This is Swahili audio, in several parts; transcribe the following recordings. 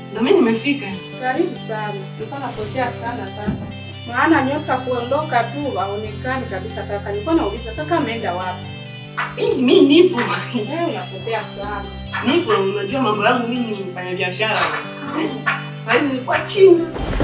Ndio mimi nimefika. Karibu sana. Nilikuwa napotea sana kaka. Maana nyoka kuondoka tu haonekani kabisa kaka. Nilikuwa nauliza kaka ameenda wapi? Mimi nipo. Unapotea sana. Nipo, unajua mambo yangu mimi ni mfanya biashara. Sasa hivi nilikuwa chini.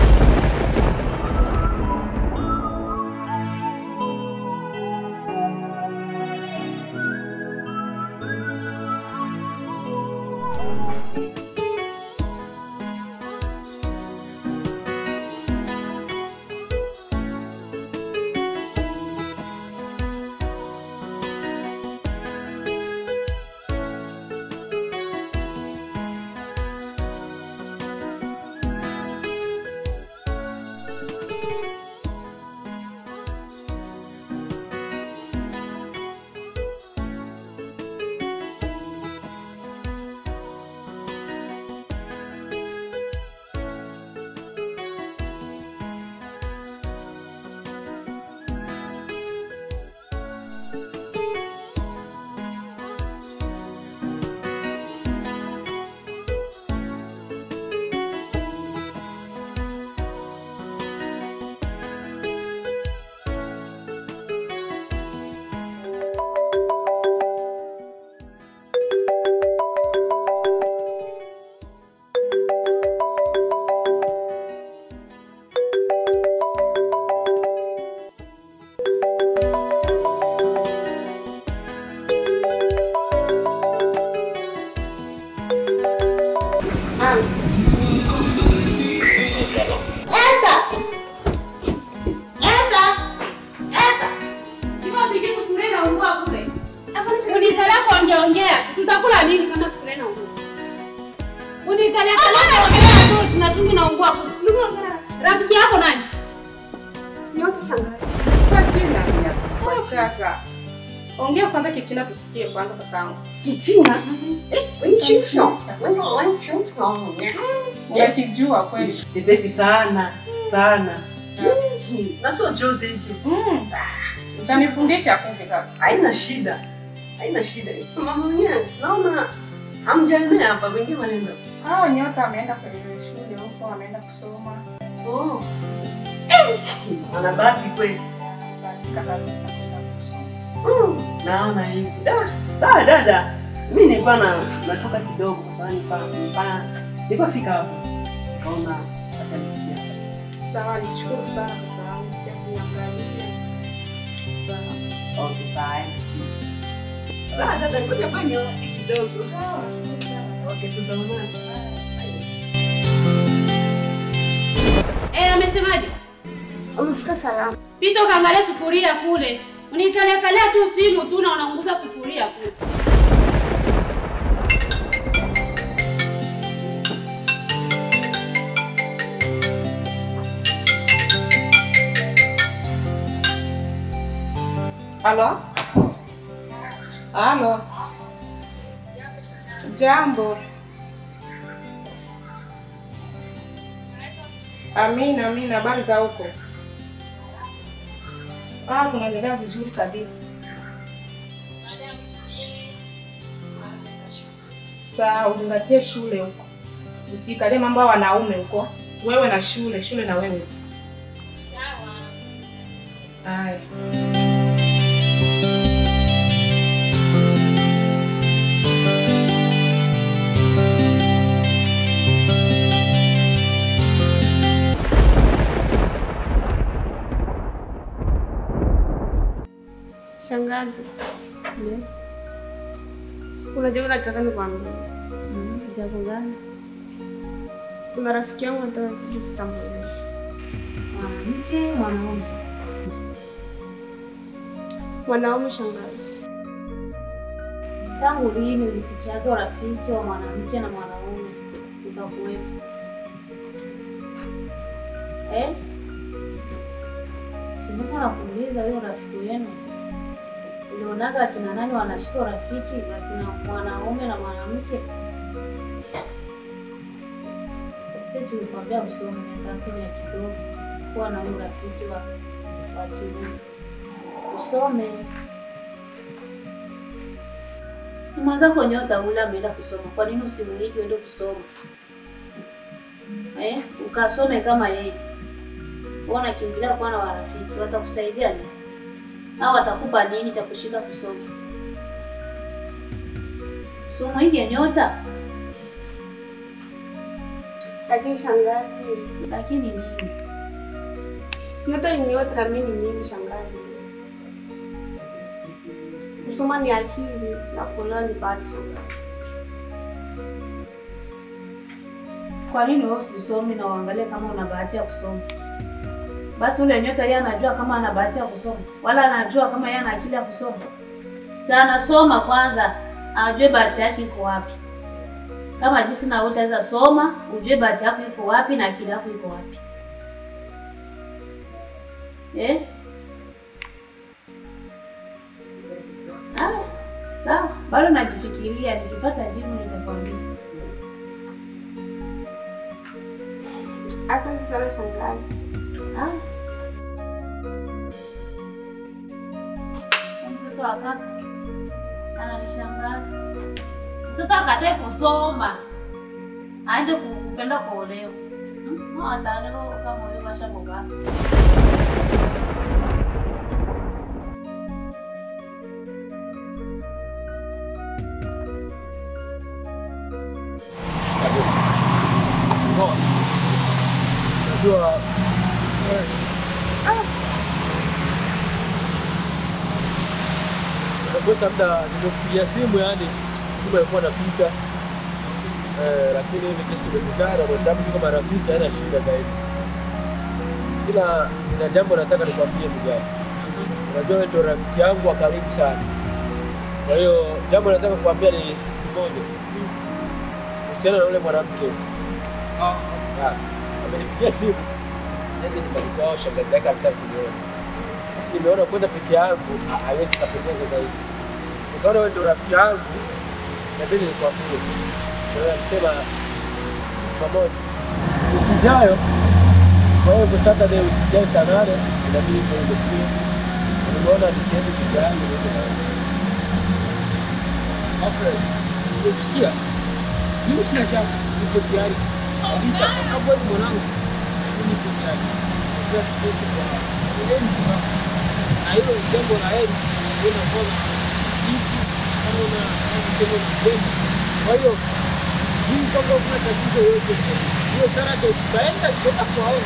Tutakula nini kama sifuri na ungua? Unikalia kala tu tunachungi na ungua. Rafiki yako nani? Nyote shangazi. Kwa China pia. Kwa chaka. Ongea kwanza Kichina tusikie kwanza kakaangu. Kichina? Wenchifyo. Unakijua kweli? Jepesi sana, sana. Na sio jote hicho. Utanifundisha kumbe kaka. Haina shida. Haina shida. Mama mwenyewe naona hamjaenea hapa, wengine wanaenda. Hao Nyota ameenda kwenye shule huko, ameenda kusoma. Oh. Anabaki kweli. Katika kabisa kwenda kusoma. Naona hivi. Sawa dada. Mimi nilikuwa natoka kidogo kwa sababu nilikuwa fika hapo. Kaona acha nikuja. Sawa, nishukuru sana kakaangu kwa kuniangalia. Sawa. Okay, sawa. Sawa dada, ngoja bani kidogo. Sawa, nashukuru sana. Okay, tutaonana. Amesemaje? Amefika salama. Pita kaangalia sufuria kule. Unikalia tu simu tu na unaunguza sufuria kule. Halo? Halo? Jambo. Amina, habari za huko? Tunaendelea vizuri kabisa. Sawa, uzingatie shule huko. Usikalie mambo ya wanaume huko. Wewe na shule na wewe. Sawa. Haya. Shangazi. Kuna jambo nataka nikwambie. Jambo gani? Kuna rafiki yangu anataka kuja kutambulisha. Mwanamke, mwanaume. Mwanaume shangazi. Tangu lini ulisikiaga urafiki wa mwanamke na mwanaume ukakuwepo? Sinuko nakuuliza wewe rafiki wenu. Ulionaga akina nani wanashika urafiki akina mwanaume na mwanamke? Sisi tulikwambia usome miaka ya kidogo kuwa na urafiki wa kiume. Usome. Si mwanza kwa Nyota ule ameenda kusoma. Kwa nini usimwite uende kusoma? ukasome kama yeye. Wewe unakimbilia kwa na marafiki, watakusaidia nini? Au watakupa nini cha kushika kusoma? Somo hili ya nyota. Lakini shangazi, Lakini nini? nyota ni nyota na mimi ni mimi shangazi. Kusoma ni akili na kuelewa ni bahati shangazi. Kwa nini wewe usisome na uangalie kama una bahati ya kusoma? Basi ule nyota yeye anajua kama ana bahati ya kusoma, wala anajua kama yeye ana akili ya kusoma. Sana soma kwanza, ajue bahati yake iko wapi. Kama jinsi na wewe utaweza soma, ujue bahati yako iko wapi na akili yako iko wapi. Sawa, bado najifikiria, nikipata jibu nitakwambia. Asante sana shangazi. Mtoto wa kaka ananishangaza. Mtoto akatae kusoma, aende kupenda kuolewa. Ataolewa kama wewe basha mbona. Kwa sababu nimekupigia simu yani simu ilikuwa inapita. Lakini hivi kesi tumekutana kwa sababu tuko marafiki hana shida zaidi. Ila nina jambo nataka nikwambie ndugu yangu. Unajua wewe ndio rafiki yangu wa karibu sana. Kwa hiyo jambo nataka kukuambia ni moja. Usiana na yule mwanamke. Amenipigia simu. Ndio nimekwao shangazi yake anataka kuniona. Basi nimeona kwenda peke yangu haiwezi kupendeza zaidi. Nikaona wewe ndio rafiki yangu. Inabidi nikwambie. Ndio alisema pamoja. Ukijayo kwa hiyo kwa Saturday ukijayo saa 8 inabidi tuende kule. Nimeona niseme peke yangu ndio na. Okay. Unasikia? Mimi sina shaka niko tayari. Kabisa kwa sababu wewe mwanangu niko tayari. Ndio kitu kwa na hiyo jambo la heri unaona hichi kama una mtego mtego. Kwa hiyo hii kama kuna tatizo yote hiyo sana tutaenda kwa hao.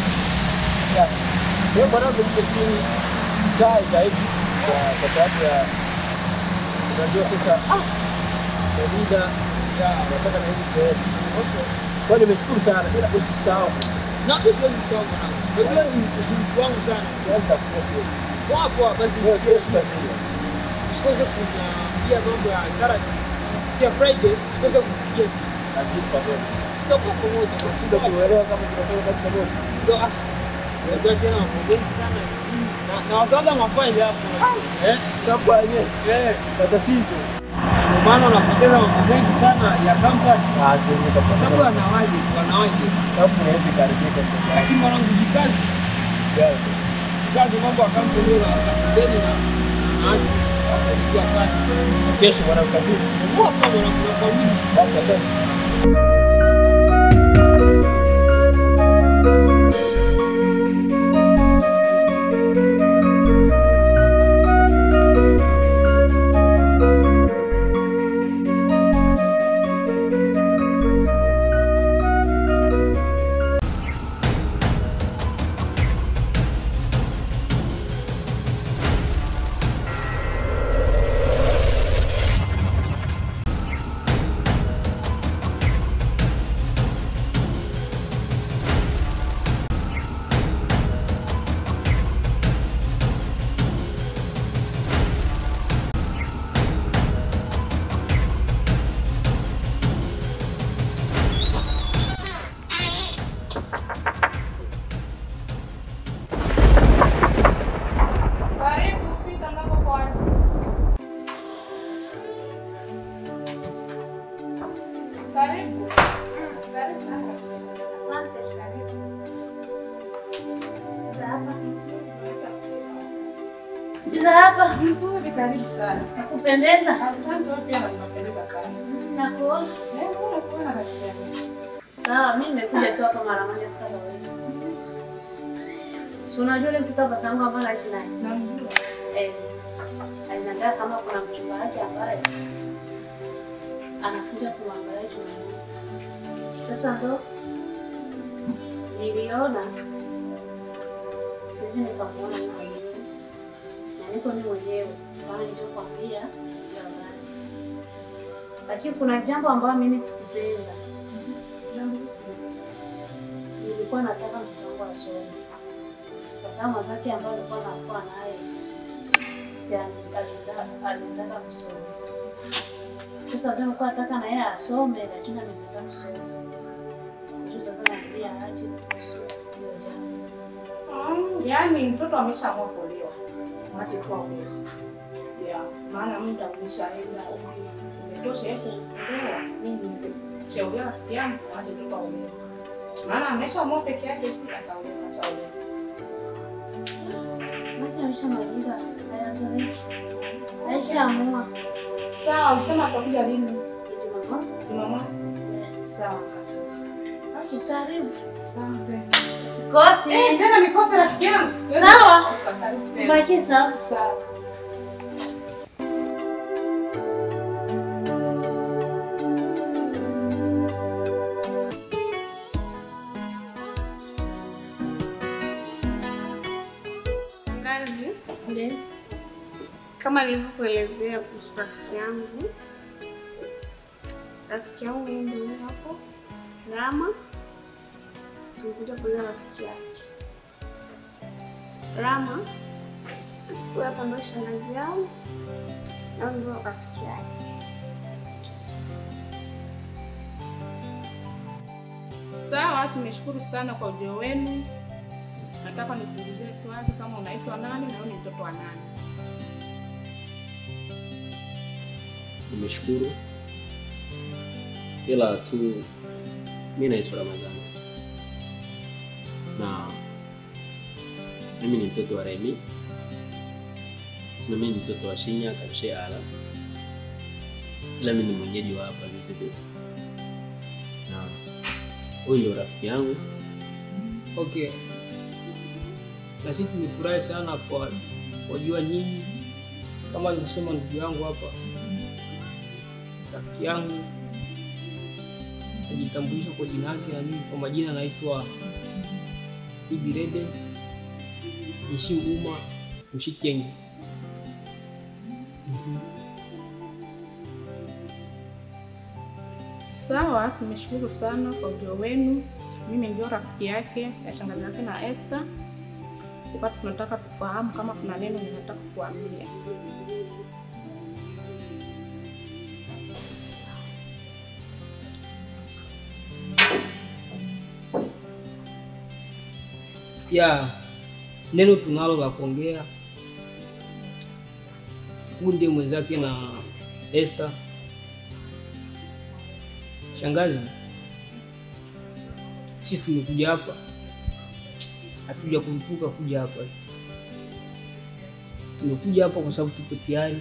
Wewe mwanangu mko sikai zaidi kwa sababu ya unajua sasa muda ya nataka na hivi sehemu. Okay. Kwa nimeshukuru sana bila kusahau. Na hizo ni sawa mwanangu. Wewe ni mtu wangu sana. Naomba kukusikia. Wapo basi wewe tutasikia. Usikose kuambia mambo ya Sara ya Friday, usikose kupigia simu. Lazima pamoja. Tutakuwa pamoja kwa sababu kuelewa kama tunafanya kazi pamoja. Ndio ndio tena mambo sana. Na wakaanza mafaili hapo. Tutakuwa yenyewe. Tatizo. Ndio maana unapoteza mambo mengi sana ya kampani. Kwa sababu wanawaje sababu hawezi karibika. Lakini mwanangu jikazi. Kazi mambo ya kampuni leo akapendeni na kwa kazi. Kesho mwanangu kazini. Kwa mwanangu kwa nini? Baba sana. Biza hapa. Nzuri, karibu sana. Nakupendeza. Asante, wewe pia unapendeza sana. Nakuona. Unakuona rafiki yangu. Sawa, mimi nimekuja tu hapa mara moja sasa wewe. Si unajua yule mtoto kakaangu ambaye anaishi naye? Namjua. Aliniambia kama kuna mchumba wake ambaye anakuja kuangalia Jumamosi. Sasa ndo niliona siwezi nikamuona mimi mwenyewe. Na niko mimi mwenyewe kama nilivyokuambia jamani. Lakini kuna jambo ambalo mimi sikupenda. Nilikuwa nataka mtoto wangu asome. Kwa sababu mzaki ambaye alikuwa anakuwa naye si alitaka kusoma. Sasa ndio nilikuwa nataka na yeye asome lakini amekataa kusoma. Sijui sasa naambia aache kusoma hiyo jambo. Yaani mtoto ameshaamua kuolewa. Mwache tu aolewe. Maana muda umeshaenda umetosha hapo kuolewa. Mimi shauri rafiki yangu mwache tu aolewe. Maana ameshaamua peke yake eti ataolewa ataolewa. Mwache ameshamaliza hayazaliki. Aishaamua. Sawa, usema atakuja lini? Jumamosi. Jumamosi. Sawa. Karibu. Sawa. Usikose. Tena nikose rafiki yangu. Sawa. Karibu tena. Baki sawa. Sawa. Ngazi, Ndio. kama nilivyokuelezea kuhusu rafiki yangu ndio hapo Rama. Tulikuja kwa rafiki yake Rama, huyo hapa ndo shangazi yangu na ndio rafiki yake. Sawa, tumeshukuru sana kwa ujio wenu. Nataka nikuulize swali, kama unaitwa nani na wewe ni mtoto wa nani? Nimeshukuru. Ila tu mimi naitwa Ramadhani. Na mimi ni mtoto wa Remi. Sina mimi ni mtoto wa Shinya Karshe Ala. Ila mimi ni mwenyeji wa hapa Mzee. Na huyu ndio rafiki yangu. Okay. Na sisi tumefurahi sana kwa kujua nyinyi. Kama nilivyosema ndugu yangu hapa, rafiki yangu ajitambulisha kwa jina lake, na mimi kwa majina naitwa Ibirede Nishimuma Mshikenge. Sawa, tumeshukuru sana kwa ujio wenu. Mimi ndio rafiki yake ya shangazi yake na Esther. Kwa tunataka kufahamu kama kuna neno ninataka kuambia. Ya neno tunalo la kuongea. Huyu ndiye mwenzake na Esther. Shangazi, sisi tumekuja hapa, hatuja kumpuka kuja hapa. Tumekuja hapa kwa sababu tuko tayari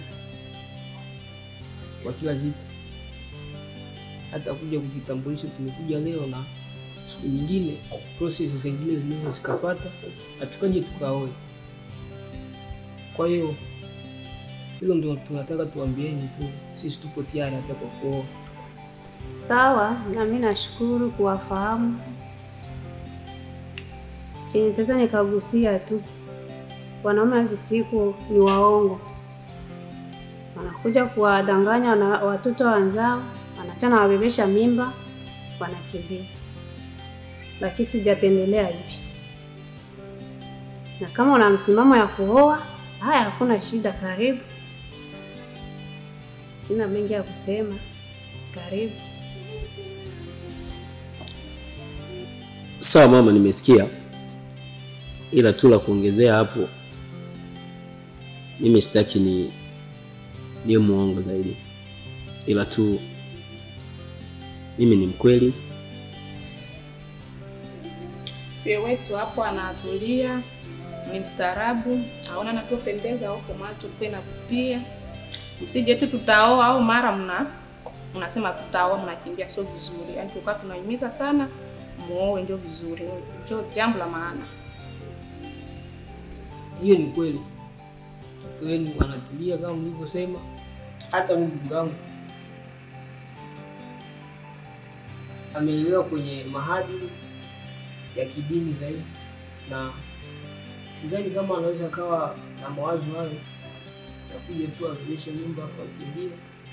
kwa kila kitu, hata kuja kujitambulisha. Tumekuja leo na siku nyingine process zingine zinaweza zikafuata, hatukaje tukaoe. Kwa hiyo hilo ndio tunataka tuambieni tu, sisi tupo tayari hata kwa kuoa. Sawa, na mimi nashukuru kuwafahamu. Sasa nikagusia tu, wanaume hizi siku ni waongo, wanakuja kuwadanganya na watoto wenzao, wanachana wabebesha mimba, wanakimbia. Lakini sijapendelea hivi, na kama una msimamo ya kuoa, haya hakuna shida, karibu. Sina mengi ya kusema, karibu. Sawa mama, nimesikia. Ila tu la kuongezea hapo, mimi sitaki niwe muongo zaidi. Ila tu mimi ni mkweli. Pia wetu hapo anatulia, ni mstaarabu, haona anatupendeza huko macho tena kutia. Usije tu tutaoa au mara unasema tutaoa, unakimbia, sio vizuri. Yaani tulikuwa tunahimiza sana muoe, ndio vizuri, ndio jambo la maana. Hiyo ni kweli. Watoto wenu wanatulia kama mlivyosema. Hata ndugu yangu amelelewa kwenye maadili ya kidini zaidi, na sidhani kama anaweza kawa na mawazo hayo ya kuja tu avilishe nyumba kwa kimbia.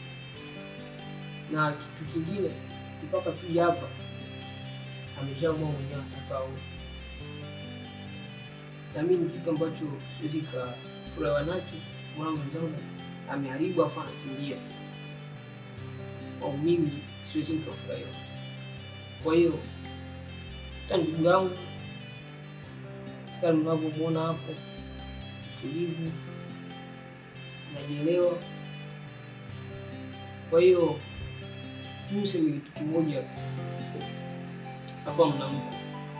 Na kitu kingine, mpaka tu hapa ameshaamua mwenyewe atakao. Na mimi ni kitu ambacho siwezi kufurahiwa nacho. Mwana mwenzangu ameharibu afa anakimbia. Kwa mimi siwezi kufurahia. Kwa hiyo ndugu yangu, kama mnavyomuona hapo, tulivu, najielewa. Kwa hiyo niseme kitu kimoja hapa, mnamko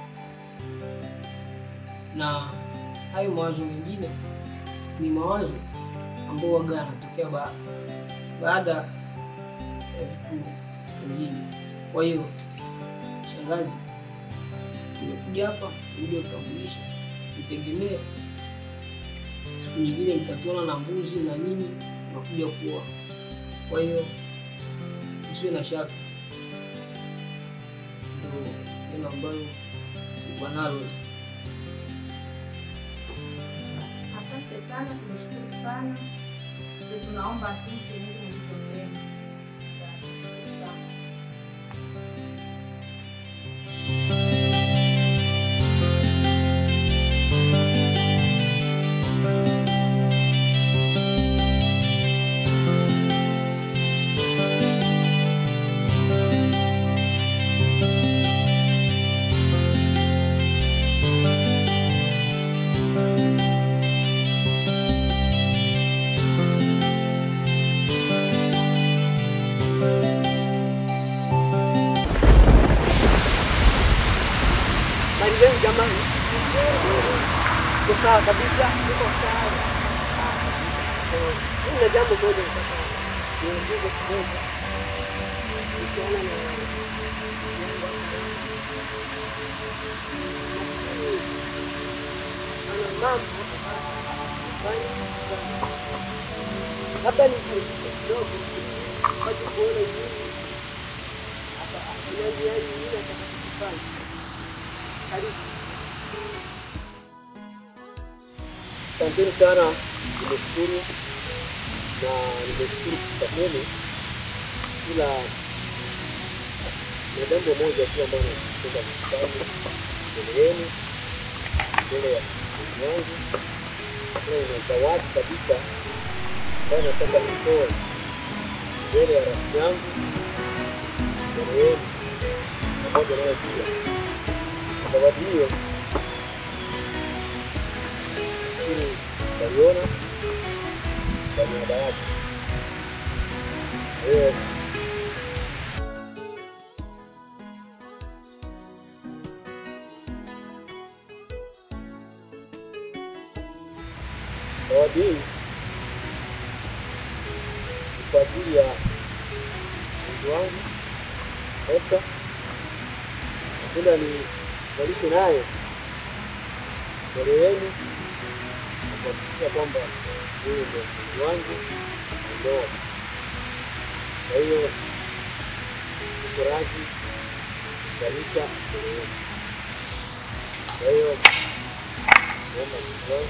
na hayo mawazo mengine ni mawazo ambayo waga yanatokea baada ya vitu vingine. Kwa hiyo shangazi, nimekuja hapa ndio kutambulisha, nitegemea siku nyingine mtatuona na mbuzi na nini nakuja kuoa. Kwa hiyo usiwe na shaka, ndio neno ambalo wanalo. Asante sana, tunashukuru sana. Tunaomba tu tuweze mliposema. Tunashukuru sana. Jamani, kwa sawa kabisa, niko sawa. Kuna jambo moja nataka niulize kidogo. Usiona na mambo hapa ni kidogo kwa kuona nini hapa ndio nini nataka kufanya. Asante sana, nimeshukuru na nimeshukuru kwa kweli. Ila ni jambo moja tu ambalo nataka kufanya mbele yenu, mbele ya wangu. Ni zawadi kabisa ambayo nataka nitoe mbele ya rafiki yangu, mbele yenu, pamoja naye pia. Zawadi hiyo utaiona kwa niaba yake. Zawadi hii ni kwa ajili ya mtu wangu Esther. Napenda niwalishe naye mbele yenu kuhakikisha kwamba huyu ndio mtu wangu ndoa. Kwa hiyo niko radhi kuwalisha mbele yenu. Kwa hiyo naomba mtoe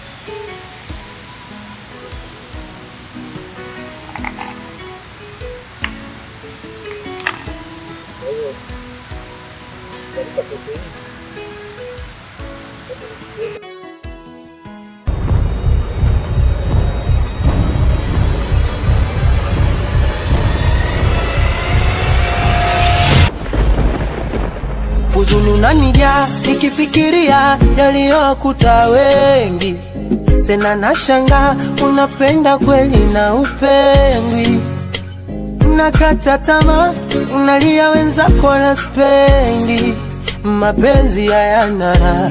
huzuni unanijaa nikifikiria yaliyokuta wengi, tena nashangaa unapenda kweli na upendwi. Nakata tamaa, unalia wenzako na spendi. Mapenzi hayana raha,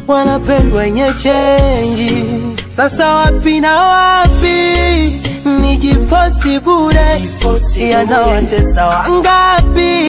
wanapendwa wenye chenji. Sasa wapi na wapi nijifosi bure, yanawatesa wangapi?